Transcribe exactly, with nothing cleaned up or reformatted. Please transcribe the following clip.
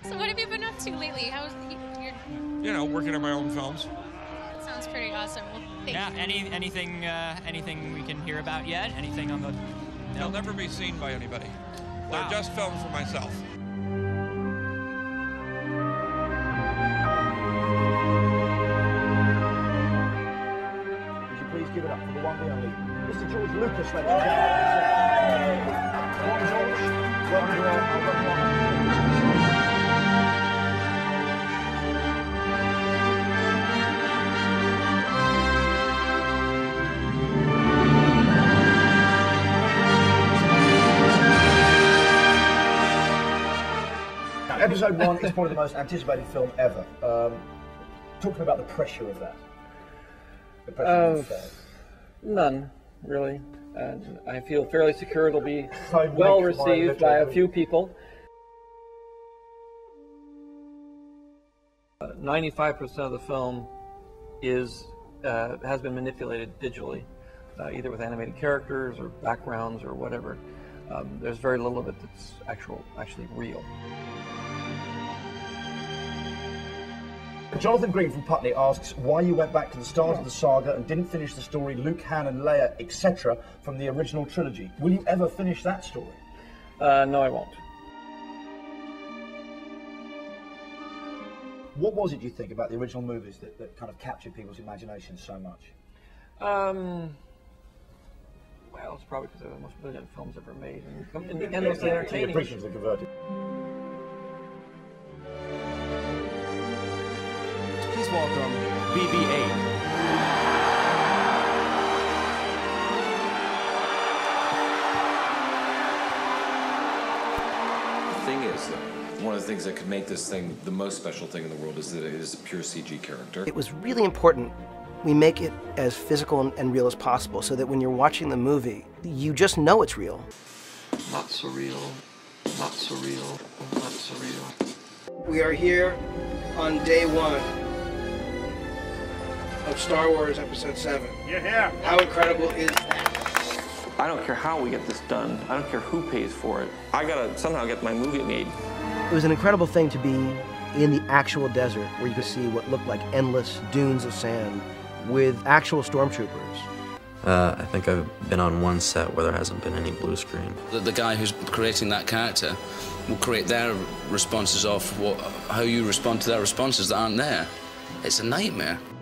So what have you been up to lately? How's you're... You know, working on my own films. That sounds pretty awesome. Well, thank Yeah. you. Any anything uh, anything we can hear about yet? Anything on the? They'll never be seen by anybody. Wow. They're just filmed for myself. Would you please give it up for the one and only Mister George Lucas, ladies and gentlemen. Come on, George. Welcome to our welcome. Now, episode one is probably the most anticipated film ever. Um, talking about the pressure of that. The pressure Uh, of that. None, really. And I feel fairly secure it'll be So well make my received by a little- few people. Uh, ninety-five percent of the film is uh, has been manipulated digitally, uh, either with animated characters or backgrounds or whatever. Um, there's very little of it that's actual, actually real. Jonathan Green from Putney asks why you went back to the start of the saga and didn't finish the story Luke, Han and Leia, et cetera from the original trilogy. Will you ever finish that story? Uh, no, I won't. What was it, do you think, about the original movies that, that kind of captured people's imagination so much? Um, well, it's probably because they're the most brilliant films ever made and, and endlessly entertaining. Appreciatively converted. Please welcome B B eight. The thing is, though, one of the things that could make this thing the most special thing in the world is that it is a pure C G character. It was really important we make it as physical and, and real as possible so that when you're watching the movie, you just know it's real. Not surreal, not surreal, not surreal. We are here on day one of Star Wars Episode seven. You're here. How incredible is that? I don't care how we get this done. I don't care who pays for it. I gotta somehow get my movie made. It was an incredible thing to be in the actual desert where you could see what looked like endless dunes of sand with actual stormtroopers. Uh, I think I've been on one set where there hasn't been any blue screen. The, the guy who's creating that character will create their responses off what, how you respond to their responses that aren't there. It's a nightmare.